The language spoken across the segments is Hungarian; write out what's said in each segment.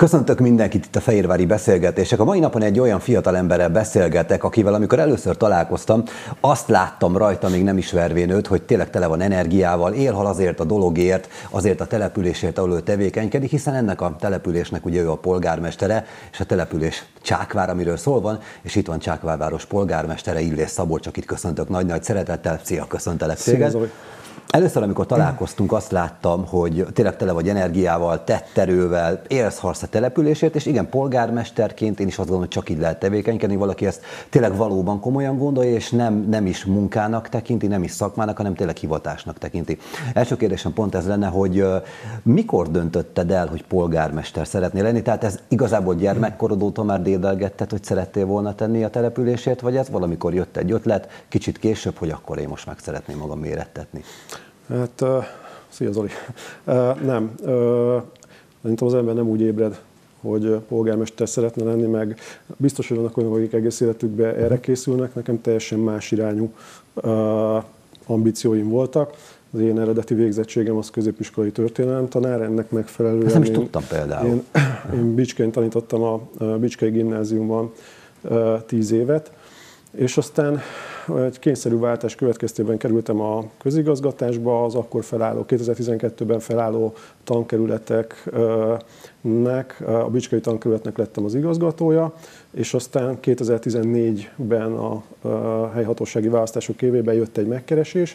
Köszöntök mindenkit itt a Fehérvári Beszélgetések. A mai napon egy olyan fiatal emberrel beszélgetek, akivel amikor először találkoztam, azt láttam rajta, még nem ismervén őt, hogy tényleg tele van energiával, élhal azért a dologért, azért a településért, ahol ő tevékenykedik, hiszen ennek a településnek ugye ő a polgármestere, és a település Csákvár, amiről szól van, és itt van Csákvárváros polgármestere, Illés Szabolcs, akit köszöntök nagy-nagy szeretettel. Szia, köszöntelek téged. Először, amikor találkoztunk, azt láttam, hogy tényleg tele vagy energiával, tetterővel, élsz, harc a településért, és igen, polgármesterként én is azt gondolom, hogy csak így lehet tevékenykedni, valaki ezt tényleg valóban komolyan gondolja, és nem is munkának tekinti, nem is szakmának, hanem tényleg hivatásnak tekinti. Első kérdésem pont ez lenne, hogy mikor döntötted el, hogy polgármester szeretnél lenni? Tehát ez igazából gyermekkorod óta már dédelgetted, hogy szerettél volna tenni a településért, vagy ez valamikor jött egy ötlet, kicsit később, hogy akkor én most meg szeretném magam mérettetni? Hát, szia Zoli. Nem, szerintem az ember nem úgy ébred, hogy polgármester szeretne lenni, meg biztos, hogy vannak olyanok, akik egész életükben erre készülnek, nekem teljesen más irányú ambícióim voltak. Az én eredeti végzettségem az középiskolai történelemtanár, ennek megfelelően ezt nem is tudtam például. Én Bicskén tanítottam a Bicskei Gimnáziumban 10 évet, és aztán egy kényszerű váltás következtében kerültem a közigazgatásba, az akkor felálló, 2012-ben felálló tankerületeknek, a Bicskei tankerületnek lettem az igazgatója, és aztán 2014-ben a helyhatósági választások évében jött egy megkeresés.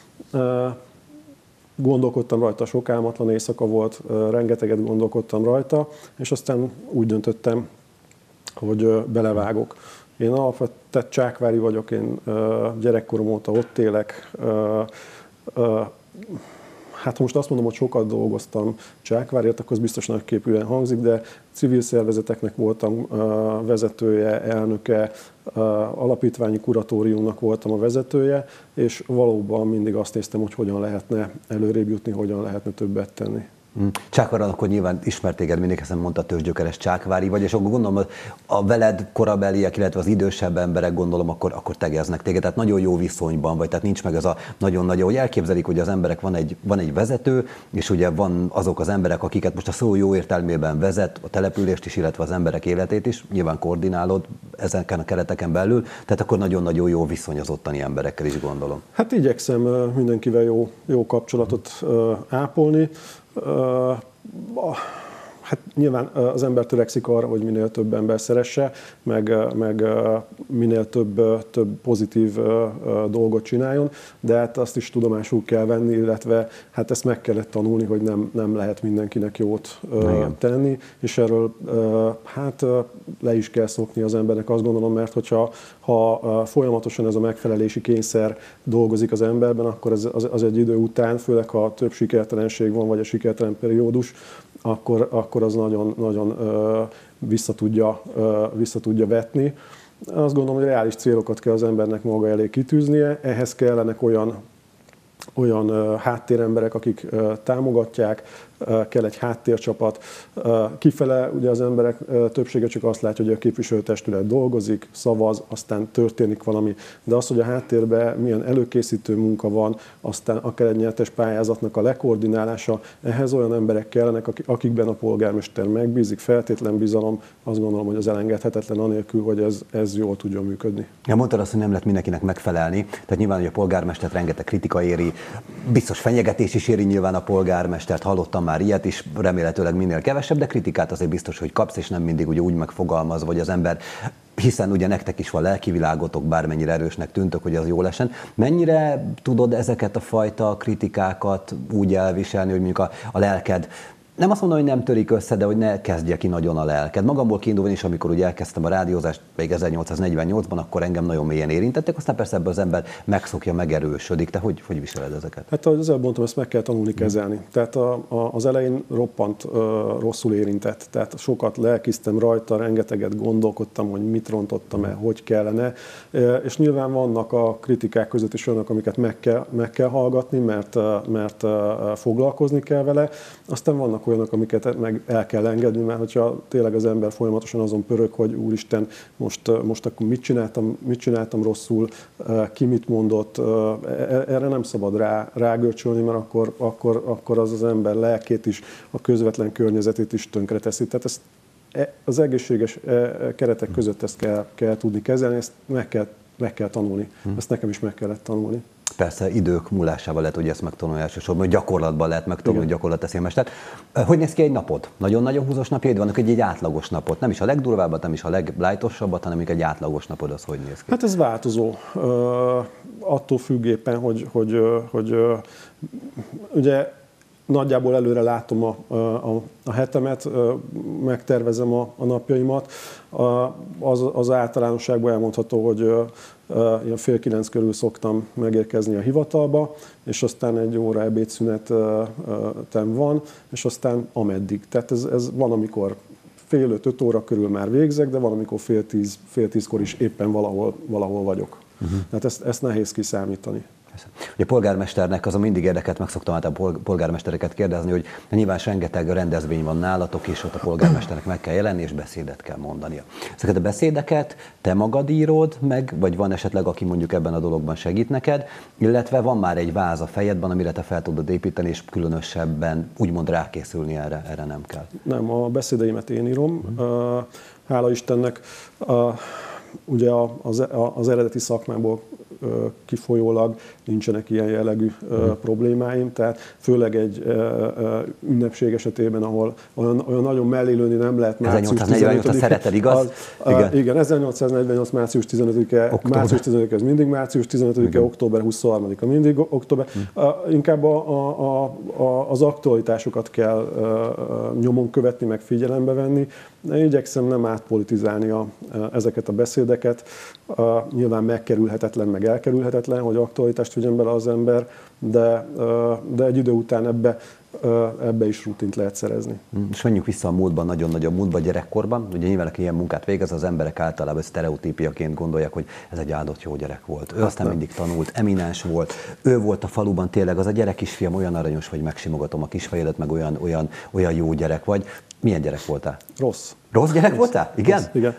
Gondolkodtam rajta, sok álmatlan éjszaka volt, rengeteget gondolkodtam rajta, és aztán úgy döntöttem, hogy belevágok. Én alapvetően csákvári vagyok, én gyerekkorom óta ott élek. Hát most azt mondom, hogy sokat dolgoztam Csákvárért, akkor az biztos nagyképűen hangzik, de civil szervezeteknek voltam vezetője, elnöke, alapítványi kuratóriumnak voltam a vezetője, és valóban mindig azt néztem, hogy hogyan lehetne előrébb jutni, hogyan lehetne többet tenni. Csákváron akkor nyilván ismert téged mindig, hiszen mondta tőzsgyökeres csákvári vagy, és akkor gondolom, a veled korabeliek, illetve az idősebb emberek gondolom, akkor tegeznek téged, tehát nagyon jó viszonyban vagy, tehát nincs meg ez a nagyon-nagyon, hogy elképzelik, hogy az emberek van egy vezető, és ugye van azok az emberek, akiket most a szó jó értelmében vezet, a települést is, illetve az emberek életét is, nyilván koordinálod ezeken a kereteken belül, tehát akkor nagyon-nagyon jó viszony az ottani emberekkel is gondolom. Hát igyekszem mindenkivel jó kapcsolatot ápolni. Hát nyilván az ember törekszik arra, hogy minél több ember szeresse, meg minél több pozitív dolgot csináljon, de hát azt is tudomásul kell venni, illetve hát ezt meg kellett tanulni, hogy nem lehet mindenkinek jót tenni, és erről hát le is kell szokni az embernek, azt gondolom, mert hogyha folyamatosan ez a megfelelési kényszer dolgozik az emberben, akkor az egy idő után, főleg ha több sikertelenség van, vagy a sikertelen periódus, akkor az nagyon vissza tudja vetni. Azt gondolom, hogy reális célokat kell az embernek maga elé kitűznie, ehhez kellenek olyan háttéremberek, akik támogatják, kell egy háttércsapat. Kifele ugye az emberek többsége csak azt látja, hogy a képviselőtestület dolgozik, szavaz, aztán történik valami. De az, hogy a háttérben milyen előkészítő munka van, aztán akár egy nyertes pályázatnak a lekoordinálása, ehhez olyan emberek kellenek, akikben a polgármester megbízik, feltétlen bizalom, azt gondolom, hogy az elengedhetetlen anélkül, hogy ez jól tudjon működni. Ja, mondtad azt, hogy nem lehet mindenkinek megfelelni, tehát nyilván, hogy a polgármestert rengeteg kritika éri, biztos fenyegetés is éri nyilván a polgármestert, hallottam már ilyet is, remélhetőleg minél kevesebb, de kritikát azért biztos, hogy kapsz, és nem mindig ugye úgy megfogalmaz, vagy az ember, hiszen ugye nektek is van lelkivilágotok, bármennyire erősnek tűntök, hogy az jól esen. Mennyire tudod ezeket a fajta kritikákat úgy elviselni, hogy mondjuk a lelked, nem azt mondom, hogy nem törik össze, de hogy ne kezdje ki nagyon a lelked. Magamból kiindulva is, amikor ugye elkezdtem a rádiózást, még 1848-ban, akkor engem nagyon mélyen érintettek, aztán persze ebből az ember megszokja, megerősödik. Te hogy viseled ezeket? Hát ahogy az előbb mondtam, ezt meg kell tanulni kezelni. Tehát az elején roppant rosszul érintett. Tehát sokat lelkiztem rajta, rengeteget gondolkodtam, hogy mit rontottam el, hogy kellene. És nyilván vannak a kritikák között is olyanok, amiket meg kell hallgatni, mert foglalkozni kell vele. Aztán vannak olyanok, amiket meg el kell engedni, mert hogyha tényleg az ember folyamatosan azon pörög, hogy úristen, most akkor mit csináltam rosszul, ki mit mondott, erre nem szabad rágörcsölni, mert akkor az ember lelkét is, a közvetlen környezetét is tönkreteszi. Tehát az egészséges keretek között ezt kell tudni kezelni, ezt meg kell tanulni. Ezt nekem is meg kellett tanulni. Persze idők múlásával lehet, hogy ezt megtanulni elsősorban, hogy gyakorlatban lehet megtanulni, hogy gyakorlat teszi a mestert. Hogy néz ki egy napod? Nagyon-nagyon húzós napjaid vannak, egy átlagos napot. Nem is a legdurvábbat, nem is a leglájtosabbat, hanem egy átlagos napod, az hogy néz ki? Hát ez változó. Attól függ éppen, hogy ugye nagyjából előre látom a hetemet, megtervezem a napjaimat. Az általánosságban elmondható, hogy ilyen 8:30 körül szoktam megérkezni a hivatalba, és aztán egy óra ebédszünetem van, és aztán ameddig. Tehát ez van, amikor 4:30-5 óra körül már végzek, de van, amikor 9:30-kor is éppen valahol vagyok. Tehát ezt nehéz kiszámítani. Ugye a polgármesternek az a mindig érdekelt, meg szoktam általában polgármestereket kérdezni, hogy nyilván rengeteg rendezvény van nálatok, és ott a polgármesternek meg kell jelenni, és beszédet kell mondania. Ezeket a beszédeket te magad írod meg, vagy van esetleg, aki mondjuk ebben a dologban segít neked, illetve van már egy váz a fejedben, amire te fel tudod építeni, és különösebben úgymond rákészülni erre nem kell. Nem, a beszédeimet én írom. Hála Istennek, ugye az eredeti szakmából kifolyólag nincsenek ilyen jellegű problémáim, tehát főleg egy ünnepség esetében, ahol olyan nagyon mellélőni nem lehet. 1848-at szereted, igaz? Igen, 1848. március 15-e, március 15-e ez mindig március 15-e, október 23-a mindig október. Inkább az aktualitásokat kell nyomon követni, meg figyelembe venni. Igyekszem nem átpolitizálni ezeket a beszédeket. Nyilván megkerülhetetlen, meg elkerülhetetlen, hogy aktualitást vigyen bele az ember, de egy idő után ebbe is rutint lehet szerezni. És menjünk vissza a múltban, nagyon nagy a múltban, gyerekkorban. Ugye nyilván, aki ilyen munkát végez, az emberek általában sztereotípiaként gondolják, hogy ez egy áldott jó gyerek volt. Ő aztán mindig tanult, eminens volt. Ő volt a faluban tényleg, az a gyerek kisfiam, olyan aranyos, hogy megsimogatom a kisfejedet, meg olyan jó gyerek vagy. Milyen gyerek voltál? Rossz. Rossz gyerek voltál? Igen? Rossz, igen.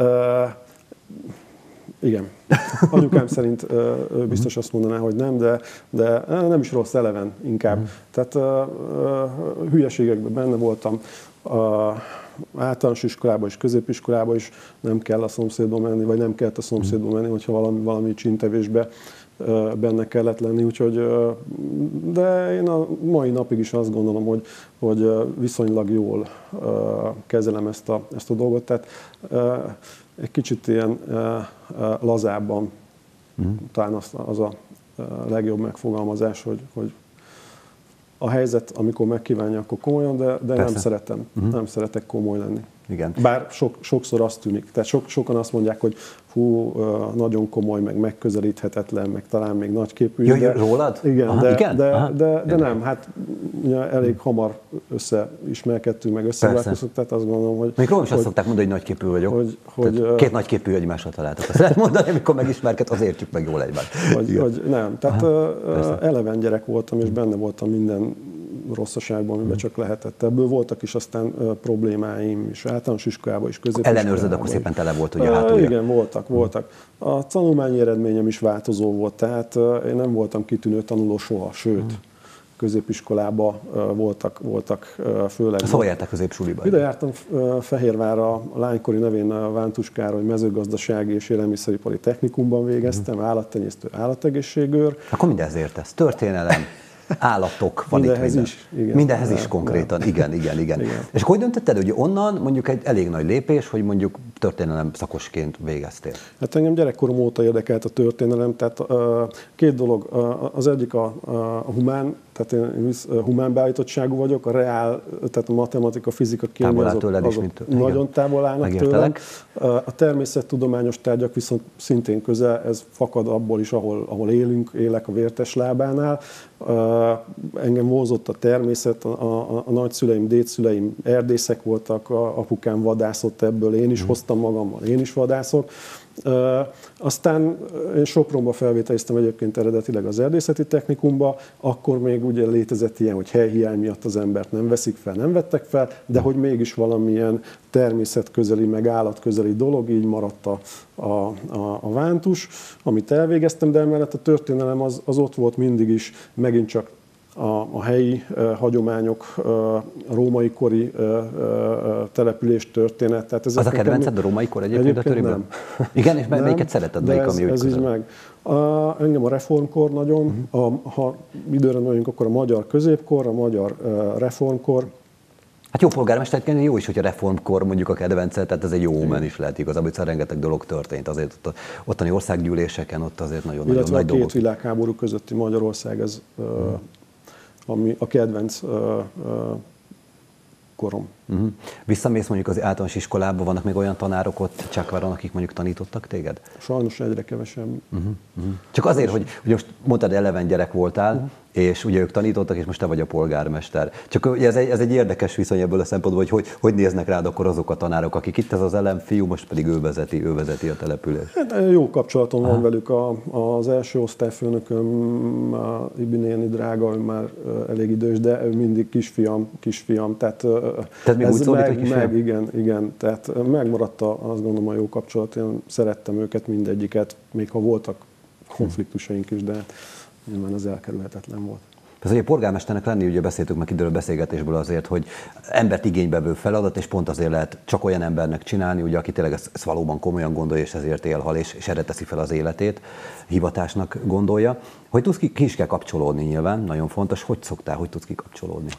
Igen. Anyukám szerint biztos azt mondaná, hogy nem, de nem is rossz, eleven inkább. Tehát hülyeségekben benne voltam. Általános iskolában és középiskolában is nem kell a szomszédba menni, vagy nem kellett a szomszédba menni, hogyha valami csíntevésbe benne kellett lenni. Úgyhogy, de én a mai napig is azt gondolom, hogy viszonylag jól kezelem ezt a dolgot. Tehát egy kicsit ilyen lazábban, talán az a legjobb megfogalmazás, hogy a helyzet, amikor megkívánja, akkor komolyan, de nem szeretek komoly lenni. Igen. Bár sokszor azt tűnik. Tehát sokan azt mondják, hogy hú, nagyon komoly, meg megközelíthetetlen, meg talán még nagyképű. Jöjjön rólad? Igen, aha, de nem. Hát elég hamar összeismerkedtünk, meg összebarátkoztunk, tehát azt gondolom, hogy... Még rólam is azt szokták mondani, hogy nagyképű vagyok. Két nagyképű egymásra találtak. Azt lehet mondani, amikor megismerkedett, az értjük meg jól egymást. Hogy nem. Tehát eleven gyerek voltam, és benne voltam minden rosszaságban, amiben csak lehetett. Ebből voltak is aztán problémáim is, általános iskolában is, középiskolában. Ellenőrzöd, akkor szépen tele volt ugye a hátulja. Igen, voltak. A tanulmányi eredményem is változó volt, tehát én nem voltam kitűnő tanuló soha, sőt, középiskolában voltak főleg. Szóval jártál középsuliba? Ide jártam Fehérvárra, a lánykori nevén Vántus Károly mezőgazdasági és élelmiszeripari technikumban végeztem, állattenyésztő, állategészségőr. Akkor mindez értesz. Történelem, állatok, van mindenhez itt minden. Is, igen. Mindenhez is konkrétan, igen. És akkor hogy döntötted, hogy onnan mondjuk egy elég nagy lépés, hogy mondjuk történelem szakosként végeztél? Hát engem gyerekkorom óta érdekelt a történelem, tehát két dolog. Az egyik a humán, tehát én humán beállítottságú vagyok, a reál, tehát a matematika, fizika, kémia azok nagyon távol állnak tőlem. A természettudományos tárgyak viszont szintén közel, ez fakad abból is, ahol élek a Vértes lábánál. Engem vonzott a természet, a nagyszüleim, dédszüleim erdészek voltak, apukám vadászott ebből, én is hoztam magammal, én is vadászok. Aztán én Sopronba felvételiztem egyébként eredetileg az erdészeti technikumba, akkor még ugye létezett ilyen, hogy helyhiány miatt az embert nem veszik fel, nem vettek fel, de hogy mégis valamilyen természetközeli, meg állatközeli dolog, így maradt a vántus, amit elvégeztem, de emellett a történelem az ott volt mindig is, megint csak a helyi hagyományok, a római kori település történet. Tehát az a kedvenced a római kor egyébként a töréből? Igen, és melyiket szereted, melyik, ami úgy ez így meg. Engem a reformkor nagyon, ha időre vagyunk, akkor a magyar középkor, a magyar reformkor. Hát jó polgármesterként jó is, hogy a reformkor mondjuk a kedvenced, tehát ez egy jó omen is lehet igazából, hogy rengeteg dolog történt. Azért ott ottani országgyűléseken ott azért nagyon nagy dolgok. Illetve a két világháború közötti Magyarország, ez ami a kedvenc korom. Visszamész mondjuk az általános iskolába, vannak még olyan tanárok ott Csákváron, akik mondjuk tanítottak téged? Sajnos egyre kevesebb. Csak azért, hogy most mondtad, eleven gyerek voltál, és ugye ők tanítottak, és most te vagy a polgármester. Csak ugye ez egy érdekes viszony ebből a szempontból, hogy néznek rád akkor azok a tanárok, akik itt ez az elem fiú, most pedig ő vezeti a települést. Hát, jó kapcsolatom van velük. Az első osztályfőnököm, Ibi néni drága, ő már elég idős, de ő mindig kisfiam. Tehát még úgy szólít, hogy kisfiam? Igen. Tehát megmaradt azt gondolom a jó kapcsolat. Én szerettem őket mindegyiket, még ha voltak konfliktusaink is, de nyilván az elkerülhetetlen volt. Ez ugye polgármesternek lenni, ugye beszéltük meg időről beszélgetésből azért, hogy embert igénybevő feladat, és pont azért lehet csak olyan embernek csinálni, ugye, aki tényleg ezt valóban komolyan gondolja, és ezért élhal, és erre teszi fel az életét, hivatásnak gondolja. Hogy tudsz ki is kell kapcsolódni nyilván, nagyon fontos. Hogy szoktál, hogy tudsz kikapcsolódni?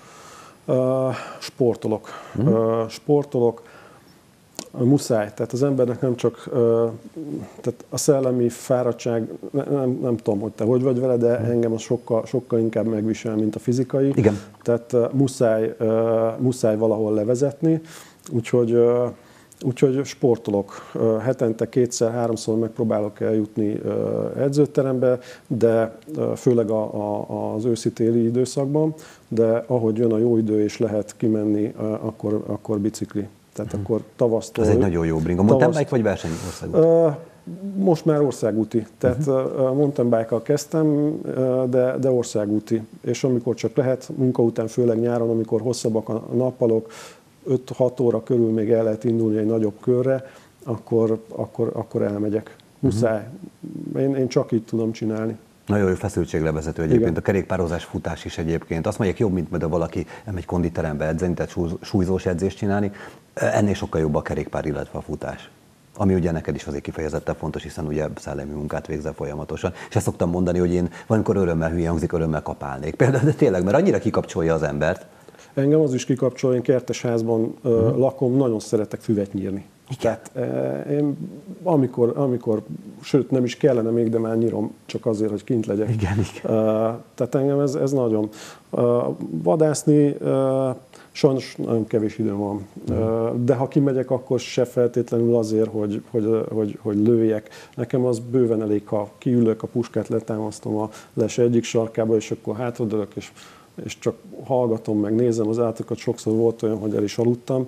Sportolok. Muszáj. Tehát az embernek nem csak tehát a szellemi fáradtság, nem tudom, hogy te hogy vagy vele, de engem az sokkal inkább megvisel, mint a fizikai. Igen. Tehát muszáj valahol levezetni, úgyhogy sportolok. Hetente 2-3-szor megpróbálok eljutni edzőterembe, de főleg az őszi-téli időszakban, de ahogy jön a jó idő és lehet kimenni, akkor bicikli. Tehát akkor tavasztól... Ez egy nagyon jó bringa. Mountain bike vagy versenyországúti? Most már országúti. Tehát mountain bike-kal kezdtem, de országúti. És amikor csak lehet, munka után, főleg nyáron, amikor hosszabbak a nappalok, 5-6 óra körül még el lehet indulni egy nagyobb körre, akkor elmegyek. Muszáj. Én csak így tudom csinálni. Nagyon jó feszültséglevezető egyébként, igen. A kerékpározás, futás is egyébként. Azt mondják, jobb, mint majd valaki elmegy konditerembe edzeni, tehát súlyzós edzést csinálni. Ennél sokkal jobb a kerékpár, illetve a futás. Ami ugye neked is azért kifejezetten fontos, hiszen ugye szellemi munkát végzel folyamatosan. És ezt szoktam mondani, hogy én valamikor örömmel, hülye hangzik, örömmel kapálnék. Például, de tényleg, mert annyira kikapcsolja az embert. Engem az is kikapcsol, én kertesházban lakom, nagyon szeretek füvet nyírni. Tehát én amikor, sőt nem is kellene még, de már nyírom csak azért, hogy kint legyek. Igen. Tehát engem ez nagyon. Vadászni sajnos nagyon kevés időm van. De ha kimegyek, akkor se feltétlenül azért, hogy lőjek. Nekem az bőven elég, ha kiülök, a puskát letámasztom a les egyik sarkába, és akkor hátradőlök, és csak hallgatom, meg nézem az állatokat. Sokszor volt olyan, hogy el is aludtam,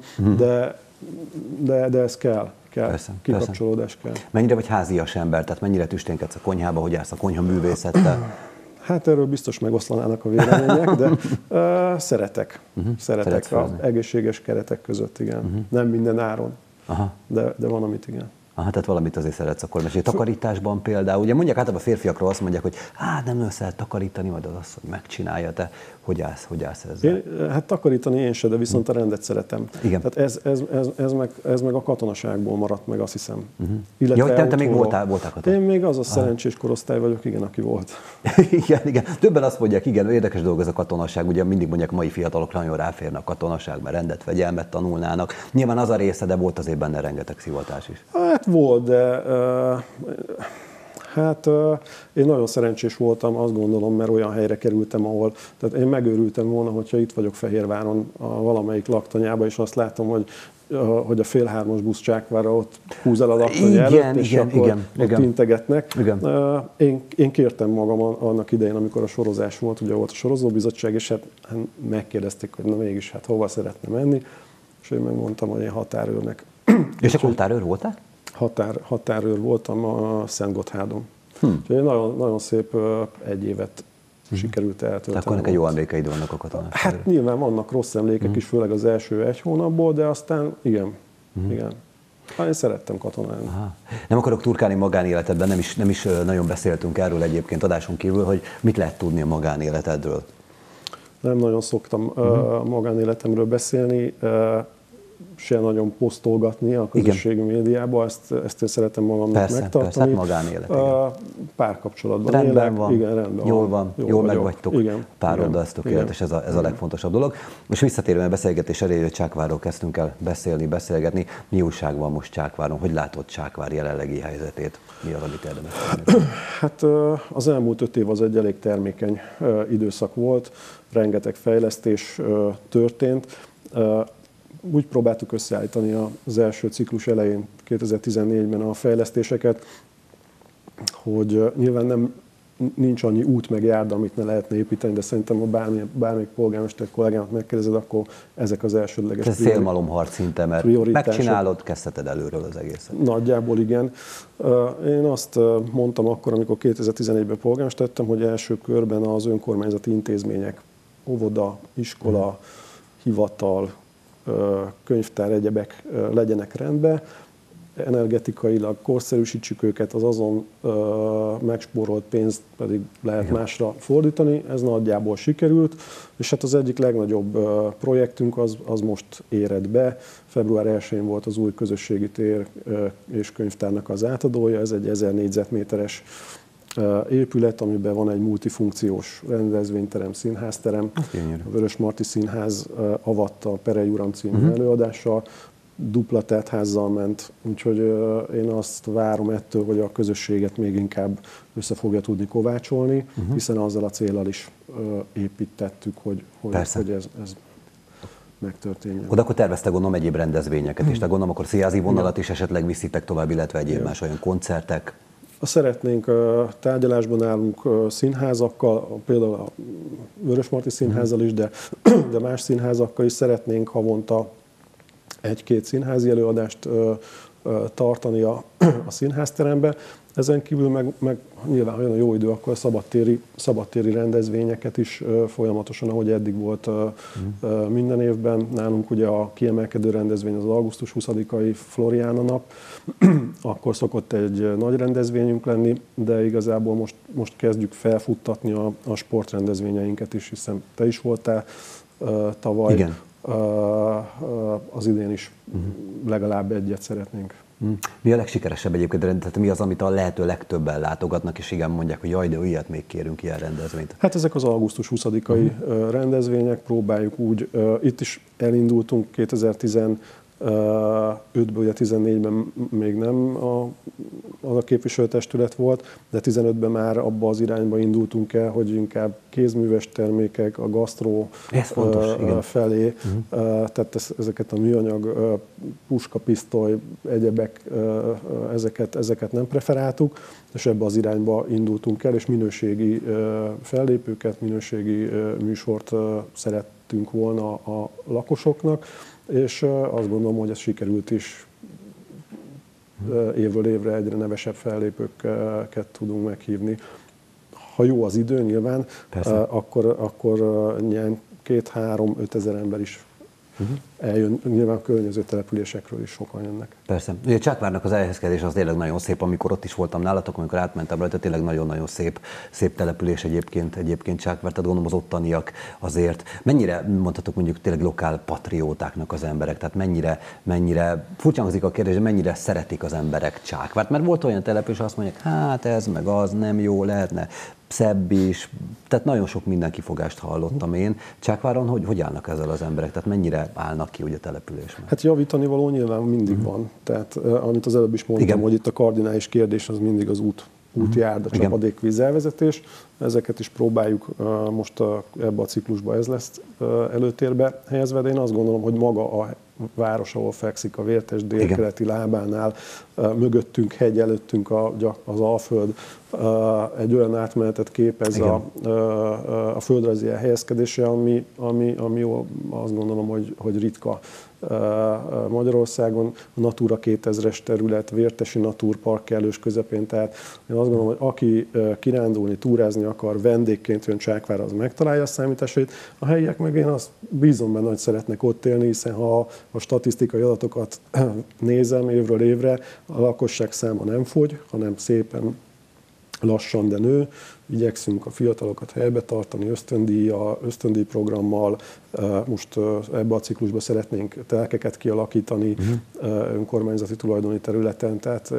de ez kell. Persze, kikapcsolódás kell. Mennyire vagy házias ember, tehát mennyire tüsténkedsz a konyhába, hogy állsz a konyha művészettel? Hát erről biztos megoszlanának a vélemények, de szeretek. Szeretek az egészséges keretek között, igen. Nem minden áron, de van, amit igen. Tehát valamit azért szeretsz akkor mesélni. Takarításban például, ugye mondják általában a férfiakról azt mondják, hogy hát nem lehet takarítani, majd az asszony megcsinálja, te hogy állsz ezzel? Hát takarítani én se, de viszont a rendet szeretem. Igen. Tehát ez meg a katonaságból maradt meg, azt hiszem. Ja, te még voltál katona? Én még az a szerencsés korosztály vagyok, igen, aki volt. igen. Többen azt mondják, igen, érdekes dolog ez a katonaság, ugye mindig mondják, mai fiatalok nagyon ráférnek a katonaság, mert rendet, fegyelmet tanulnának. Nyilván az a része, de volt azért benne rengeteg szivatás is. Hát volt, de én nagyon szerencsés voltam, azt gondolom, mert olyan helyre kerültem, ahol, tehát én megőrültem volna, hogyha itt vagyok Fehérváron a valamelyik laktanyába, és azt látom, hogy a fél 3-as busz Csákvárra ott húz el a laktanya előtt, és akkor ott integetnek. Én kértem magam annak idején, amikor a sorozás volt, ugye volt a sorozóbizottság, és hát megkérdezték, hogy na mégis, hát hova szeretne menni, és én megmondtam, hogy én határőrnek. És akkor határőr voltál? határőr voltam a Szentgotthádon. Úgyhogy nagyon, nagyon szép egy évet sikerült eltölteni. Akkor neked jó emlékeid vannak a katonák. Hát nyilván vannak rossz emlékek is, főleg az első 1 hónapból, de aztán igen. Én szerettem katonálni. Aha. Nem akarok turkálni magánéletedben, nem is nagyon beszéltünk erről egyébként adáson kívül, hogy mit lehet tudni a magánéletedről. Nem nagyon szoktam magánéletemről beszélni, se nagyon posztolgatni a közösségi médiába, ezt én szeretem magamnak megtartani. Persze, hát magánélet. Párkapcsolatban rendben élek. van, Igen, rendben jól van, jól meg vagytok pároddal, ez tökéletes, igen. ez a legfontosabb dolog. Most visszatérve a beszélgetés elé, hogy Csákvárról kezdtünk el beszélgetni. Mi újság van most Csákváron? Hogy látod Csákvár jelenlegi helyzetét? Mi az, amit érdemes tenni? Hát az elmúlt 5 év az egy elég termékeny időszak volt, rengeteg fejlesztés történt. Úgy próbáltuk összeállítani az első ciklus elején, 2014-ben a fejlesztéseket, hogy nyilván nincs annyi út meg járda, amit ne lehetne építeni, de szerintem ha bármelyik polgármester kollégámat megkérdezed, akkor ezek az elsődleges ez szélmalomharc szinte, mert megcsinálod, kezdheted előről az egészet. Nagyjából igen. Én azt mondtam akkor, amikor 2014-ben polgármester lettem, hogy első körben az önkormányzati intézmények, óvoda, iskola, hivatal, könyvtár, egyebek legyenek rendben, energetikailag korszerűsítsük őket, az azon megspórolt pénzt pedig lehet másra fordítani, ez nagyjából sikerült, és hát az egyik legnagyobb projektünk az most éred be. Február 1-én volt az új közösségi tér és könyvtárnak az átadója, ez egy 1000 négyzetméteres épület, amiben van egy multifunkciós rendezvényterem, színházterem. A Vörösmarty Színház avatta a Perey Uram című előadással, dupla teltházzal ment, úgyhogy én azt várom ettől, hogy a közösséget még inkább össze fogja tudni kovácsolni, hiszen azzal a céllal is építettük, hogy ez megtörténjen. Oda akkor tervezte gondolom egyéb rendezvényeket is, de gondolom akkor színházi vonalat is esetleg viszitek tovább, illetve egyéb más olyan koncertek. Szeretnénk, tárgyalásban állunk színházakkal, például a Vörösmarty Színházzal is, de más színházakkal is szeretnénk havonta 1-2 színházi előadást tartani a színházterembe. Ezen kívül meg nyilván, ha jön a jó idő, akkor szabadtéri rendezvényeket is folyamatosan, ahogy eddig volt minden évben. Nálunk ugye a kiemelkedő rendezvény az augusztus 20-ai Floriana nap, akkor szokott egy nagy rendezvényünk lenni, de igazából most kezdjük felfuttatni a sportrendezvényeinket is, hiszen te is voltál tavaly. Igen. Az idén is legalább egyet szeretnénk. Mi a legsikeresebb egyébként, tehát mi az, amit a lehető legtöbben látogatnak, és igen, mondják, hogy jaj, de ilyet még kérünk, ilyen rendezvényt? Hát ezek az augusztus 20-ai rendezvények, próbáljuk úgy, itt is elindultunk 2015-ből, ugye 14-ben még nem az a képviselőtestület volt, de 15-ben már abba az irányba indultunk el, hogy inkább kézműves termékek, a gasztró felé, tehát ezeket a műanyag, puska, pisztoly, egyebek, ezeket nem preferáltuk, és ebbe az irányba indultunk el, és minőségi fellépőket, minőségi műsort szerettünk volna a lakosoknak, és azt gondolom, hogy ez sikerült is. Évről évre egyre nevesebb fellépőket tudunk meghívni. Ha jó az idő nyilván, akkor 2-3-5 ezer ember is eljön. Nyilván a környező településekről is sokan jönnek. Persze. Ugye Csákvárnak az elhelyezkedés az tényleg nagyon szép, amikor ott is voltam nálatok, amikor átmentem rajta, tényleg nagyon-nagyon szép település egyébként Csákvár, tehát gondolom az ottaniak azért. Mennyire mondhatok mondjuk tényleg lokál patriótáknak az emberek, tehát mennyire furcsa hangzik a kérdés, mennyire szeretik az emberek Csákvárt, mert volt olyan település, azt mondják, hát ez meg az nem jó, lehetne szebb is, tehát nagyon sok minden kifogást hallottam én. Csákváron hogy állnak ezzel az emberek, tehát mennyire állnak ki ugye a településben? Hát javítani való nyilván mindig van. Tehát amit az előbb is mondtam, igen, hogy itt a kardinális kérdés az mindig az útjárda, csapadék, vízelvezetés. Ezeket is próbáljuk most ebbe a ciklusba, ez lesz előtérbe helyezve, de én azt gondolom, hogy maga a város, ahol fekszik a Vértes délkeleti lábánál, mögöttünk hegy, előttünk az Alföld, egy olyan átmenetet képez a földrajzi elhelyezkedése, ami azt gondolom, hogy ritka Magyarországon. A Natura 2000-es terület, Vértesi Naturpark kellős közepén, tehát én azt gondolom, hogy aki kirándulni, túrázni akar, vendégként jön Csákvárra, az megtalálja a számításait. A helyiek meg én azt bízom benne, hogy szeretnek ott élni, hiszen ha a statisztikai adatokat nézem évről évre, a lakosság száma nem fogy, hanem szépen lassan, de nő. Igyekszünk a fiatalokat helybe tartani ösztöndíjprogrammal. Most ebbe a ciklusba szeretnénk telkeket kialakítani önkormányzati tulajdoni területen, tehát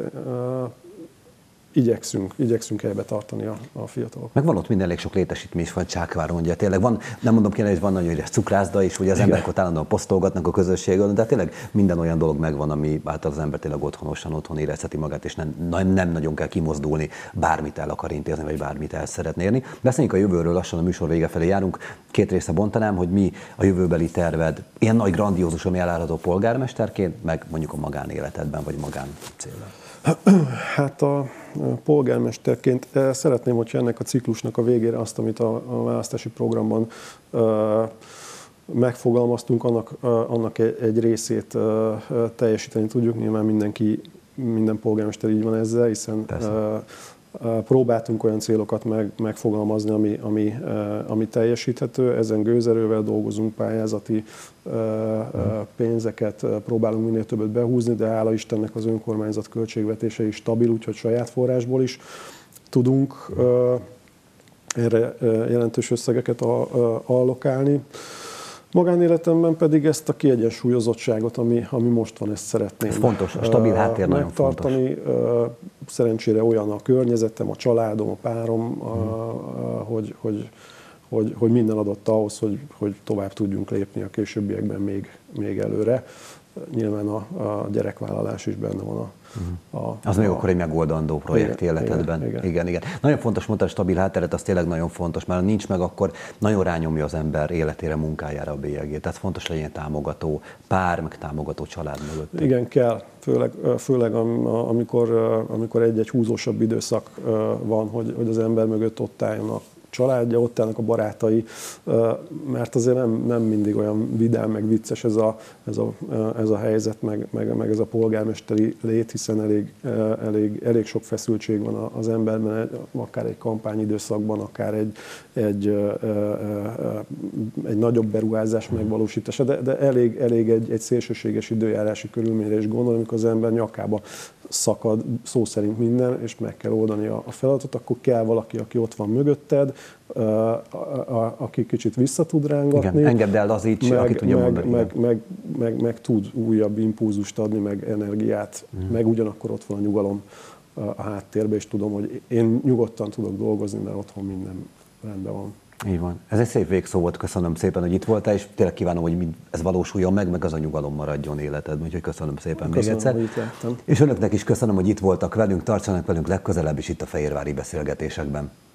igyekszünk helybe tartani a fiatalokat. Meg van ott minden elég sok létesítmény is van Csákváron, ugye tényleg van, nem mondom kéne, hogy van nagyon ügyes cukrászda is, ugye az emberek ott állandóan posztolgatnak a közösségen, de tényleg minden olyan dolog megvan, ami által az ember tényleg otthon érezheti magát, és nem nagyon kell kimozdulni, bármit el akar intézni, vagy bármit el szeretné érni. Beszéljünk a jövőről, lassan a műsor vége felé járunk. 2 része bontanám, hogy mi a jövőbeli terved, ilyen nagy grandiózus, ami elárható polgármesterként, meg mondjuk a magánéletedben, vagy magáncélben. Hát a polgármesterként szeretném, hogyha ennek a ciklusnak a végére azt, amit a választási programban megfogalmaztunk, annak egy részét teljesíteni tudjuk. Nyilván minden polgármester így van ezzel, hiszen próbáltunk olyan célokat megfogalmazni, ami teljesíthető. Ezen gőzerővel dolgozunk, pályázati pénzeket próbálunk minél többet behúzni, de hála Istennek az önkormányzat költségvetése is stabil, úgyhogy saját forrásból is tudunk erre jelentős összegeket allokálni. Magánéletemben pedig ezt a kiegyensúlyozottságot, ami most van, ezt szeretném. Ez fontos, a stabil háttér nagyon megtartani. Szerencsére olyan a környezetem, a családom, a párom, hogy minden adott ahhoz, hogy tovább tudjunk lépni a későbbiekben még előre. Nyilván a gyerekvállalás is benne van az nagyon akkor egy megoldandó projekt életedben. Igen. Nagyon fontos, mondtad, a stabil hátteret, az tényleg nagyon fontos, mert ha nincs meg, akkor nagyon rányomja az ember életére, munkájára a bélyegét. Tehát fontos legyen támogató pár, meg támogató család mögött. Igen, kell. Főleg amikor egy húzósabb időszak van, hogy az ember mögött ott álljon a családja, ott állnak a barátai, mert azért nem mindig olyan vidám, meg vicces ez a helyzet, meg ez a polgármesteri lét, hiszen elég sok feszültség van az emberben, akár egy kampányidőszakban, akár egy nagyobb beruházás megvalósítása, de elég egy szélsőséges időjárási körülményre is gondol, amikor az ember nyakába szakad szó szerint minden, és meg kell oldani a feladatot, akkor kell valaki, aki ott van mögötted, aki kicsit vissza tud rángatni. Igen, engedd el, lazíts, aki tudja mondani. Meg tud újabb impulzust adni, meg energiát, meg ugyanakkor ott van a nyugalom a háttérben, és tudom, hogy én nyugodtan tudok dolgozni, mert otthon minden rendben van. Így van. Ez egy szép végszó volt, köszönöm szépen, hogy itt voltál, és tényleg kívánom, hogy ez valósuljon meg az a nyugalom maradjon életedben, úgyhogy köszönöm szépen még egyszer. Hogy itt lettem. És önöknek is köszönöm, hogy itt voltak velünk, tartsanak velünk legközelebb is itt a Fehérvári Beszélgetésekben.